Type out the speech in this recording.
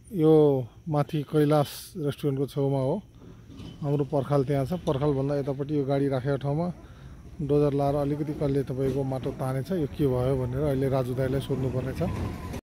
यो माथि कैलाश रेस्टुरेन्टको छेउमा हो। हाम्रो पर्खाल त्यहाँ छ। पर्खालभन्दा यतापट्टि यो गाडी राखेको ठाउँमा डोजर लाएर अलिकति कहिले तपाईँको माटो तानेछ, यो के भयो भनेर अहिले राजु दाइलाई सोध्नुपर्ने छ।